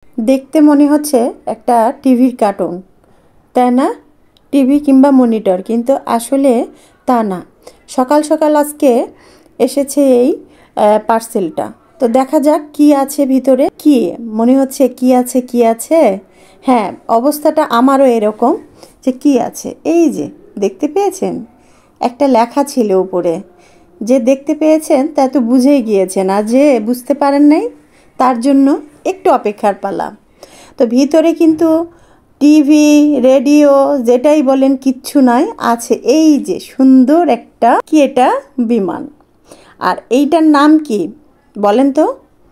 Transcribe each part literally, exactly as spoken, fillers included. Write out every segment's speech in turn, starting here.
দেখতে মনে হচ্ছে একটা টিভির কার্টুন, তাই না? টিভি কিংবা মনিটর, কিন্তু আসলে তা না। সকাল সকাল আজকে এসেছে এই পার্সেলটা। তো দেখা যাক কি আছে ভিতরে। কি মনে হচ্ছে? কি আছে কি আছে হ্যাঁ, অবস্থাটা আমারও এরকম, যে কি আছে। এই যে দেখতে পেয়েছেন, একটা লেখা ছিল উপরে। যে দেখতে পেয়েছেন তা তো বুঝেই গিয়েছেন, আর যে বুঝতে পারেন নাই তার জন্য একটু অপেক্ষার পালা। তো ভিতরে কিন্তু টিভি, রেডিও যেটাই বলেন কিচ্ছু নয়, আছে এই যে সুন্দর একটা, কি এটা, বিমান। আর এইটার নাম কি বলেন তো?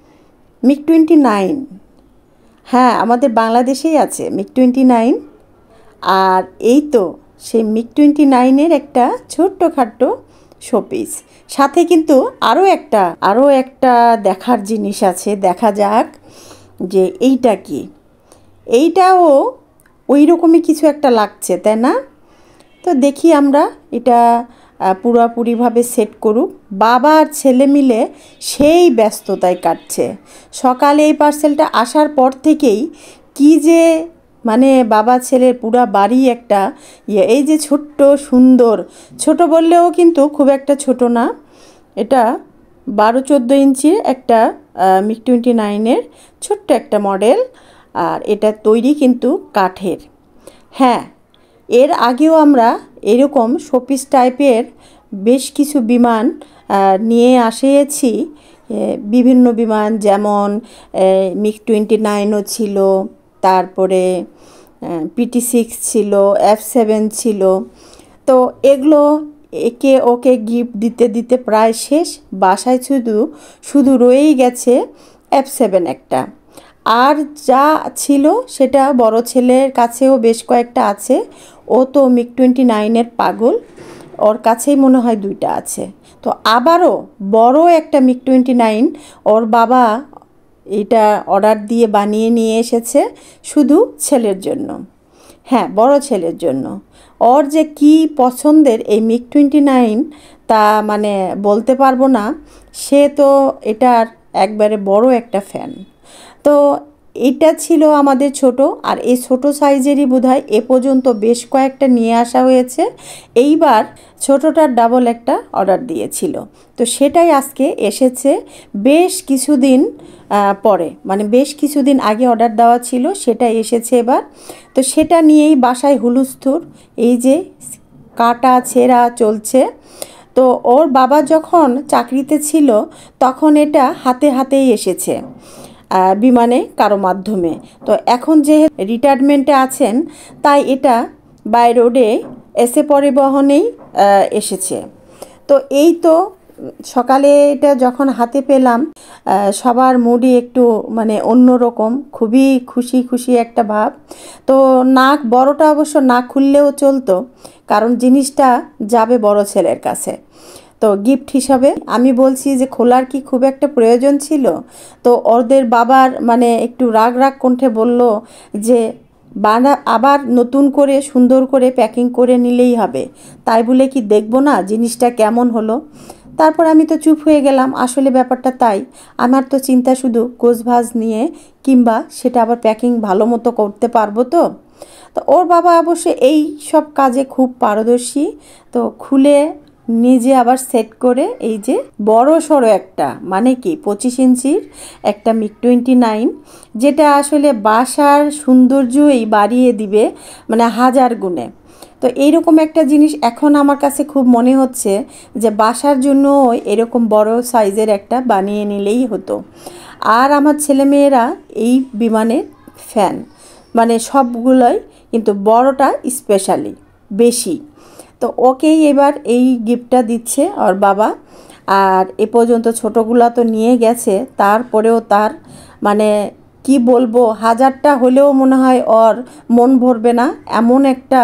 MiG twenty nine. হ্যাঁ, আমাদের বাংলাদেশেই আছে মিগ টোয়েন্টি নাইন। আর এই তো সেই মিগ টোয়েন্টি নাইনের একটা ছোট্টখাট্ট শোপিস। সাথে কিন্তু আরও একটা আরও একটা দেখার জিনিস আছে। দেখা যাক যে এইটা কি। এইটাও ওই রকমই কিছু একটা লাগছে, তাই না? তো দেখি আমরা এটা পুরোপুরিভাবে সেট করুক। বাবা আর ছেলে মিলে সেই ব্যস্ততায় কাটছে। সকালে এই পার্সেলটা আসার পর থেকেই কি যে মানে বাবা ছেলের পুরা বাড়ি একটা ইয়ে। এই যে ছোট্ট সুন্দর, ছোট বললেও কিন্তু খুব একটা ছোট না, এটা বারো চোদ্দো ইঞ্চির একটা মিগ টোয়েন্টি নাইনের ছোট্ট একটা মডেল। আর এটা তৈরি কিন্তু কাঠের। হ্যাঁ, এর আগেও আমরা এরকম শোপিস টাইপের বেশ কিছু বিমান নিয়ে আসিয়েছি। বিভিন্ন বিমান, যেমন মিগ টোয়েন্টি নাইনও ছিল, তারপরে পিটি সিক্স ছিল, এফ সেভেন ছিল। তো এগুলো একে ওকে গিফট দিতে দিতে প্রায় শেষ। বাসায় শুধু শুধু রয়েই গেছে এফ সেভেন একটা। আর যা ছিল সেটা বড় ছেলের কাছেও বেশ কয়েকটা আছে। ও তো মিগ টোয়েন্টি নাইনের পাগল, ওর কাছেই মনে হয় দুইটা আছে। তো আবারও বড় একটা মিগ টোয়েন্টি নাইন ওর বাবা এটা অর্ডার দিয়ে বানিয়ে নিয়ে এসেছে শুধু ছেলের জন্য। হ্যাঁ, বড় ছেলের জন্য। ওর যে কি পছন্দের এই মিগ টোয়েন্টি নাইন তা মানে বলতে পারবো না। সে তো এটার একবারে বড় একটা ফ্যান। তো এটা ছিল আমাদের ছোট। আর এই ছোট সাইজেরই বোধহয় এ পর্যন্ত বেশ কয়েকটা নিয়ে আসা হয়েছে। এইবার ছোটোটার ডাবল একটা অর্ডার দিয়েছিল, তো সেটাই আজকে এসেছে বেশ কিছুদিন পরে, মানে বেশ কিছুদিন আগে অর্ডার দেওয়া ছিল, সেটা এসেছে এবার। তো সেটা নিয়েই বাসায় হুলুস্থুল, এই যে কাটা ছেঁড়া চলছে। তো ওর বাবা যখন চাকরিতে ছিল তখন এটা হাতে হাতেই এসেছে বিমানে কারো মাধ্যমে। তো এখন যে রিটায়ারমেন্টে আছেন তাই এটা বাই রোডে এসে পরিবহনেই এসেছে। তো এই তো সকালে এটা যখন হাতে পেলাম, সবার মুডই একটু মানে অন্যরকম, খুবই খুশি খুশি একটা ভাব। তো নাক বড়টা অবশ্য না খুললেও চলতো, কারণ জিনিসটা যাবে বড় ছেলের কাছে। তো গিফট হিসাবে আমি বলছি যে খোলার কি খুব একটা প্রয়োজন ছিল? তো ওদের বাবার মানে একটু রাগ রাগ কণ্ঠে বলল যে বানা আবার নতুন করে সুন্দর করে প্যাকিং করে নিলেই হবে, তাই বলে কি দেখবো না জিনিসটা কেমন হলো? তারপর আমি তো চুপ হয়ে গেলাম। আসলে ব্যাপারটা তাই, আমার তো চিন্তা শুধু গোছভাজ নিয়ে, কিংবা সেটা আবার প্যাকিং ভালো মতো করতে পারবো তো। তো ওর বাবা অবশ্য এই সব কাজে খুব পারদর্শী। তো খুলে নিজে আবার সেট করে এই যে বড় সড়ো একটা, মানে কি পঁচিশ ইঞ্চির একটা মিগ টোয়েন্টি নাইন, যেটা আসলে বাসার সৌন্দর্যই বাড়িয়ে দিবে মানে হাজার গুণে। তো এইরকম একটা জিনিস এখন আমার কাছে খুব মনে হচ্ছে যে বাসার জন্য এরকম বড় সাইজের একটা বানিয়ে নিলেই হতো। আর আমার ছেলেমেয়েরা এই বিমানের ফ্যান, মানে সবগুলোই, কিন্তু বড়টা স্পেশালি বেশি। তো ওকেই এবার এই গিফটটা দিচ্ছে ওর বাবা। আর এ পর্যন্ত ছোটোগুলা তো নিয়ে গেছে, তারপরেও তার মানে কি বলবো, হাজারটা হলেও মনে হয় ওর মন ভরবে না, এমন একটা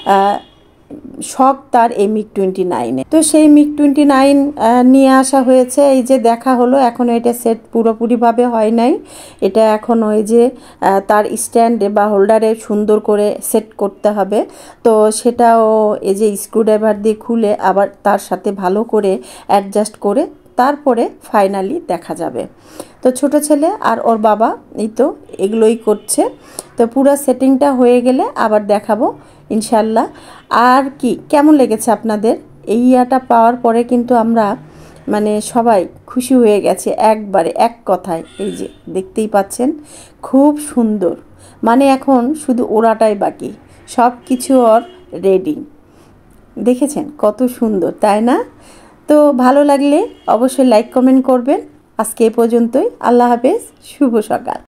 শখ তার এই মিগ টোয়েন্টি নাইনে। তো সেই মিগ টোয়েন্টি নাইন নিয়ে আসা হয়েছে, এই যে দেখা হলো। এখন এটা সেট পুরোপুরিভাবে হয় নাই, এটা এখন ওই যে তার স্ট্যান্ডে বা হোল্ডারে সুন্দর করে সেট করতে হবে। তো সেটাও এই যে স্ক্রুড্রাইভার দিয়ে খুলে আবার তার সাথে ভালো করে অ্যাডজাস্ট করে তারপরে ফাইনালি দেখা যাবে। তো ছোট ছেলে আর ওর বাবা এই তো এগুলোই করছে। তো পুরো সেটিংটা হয়ে গেলে আবার দেখাবো ইনশাল্লাহ। আর কি কেমন লেগেছে আপনাদের এই ইয়াটা পাওয়ার পরে? কিন্তু আমরা মানে সবাই খুশি হয়ে গেছে একবারে, এক কথায়। এই যে দেখতেই পাচ্ছেন খুব সুন্দর, মানে এখন শুধু ওড়াটাই বাকি, সব কিছু ওর রেডি। দেখেছেন কত সুন্দর, তাই না? তো ভালো লাগলে অবশ্যই লাইক কমেন্ট করবেন। আজকে এ পর্যন্তই। আল্লাহ হাফেজ, শুভ সকাল।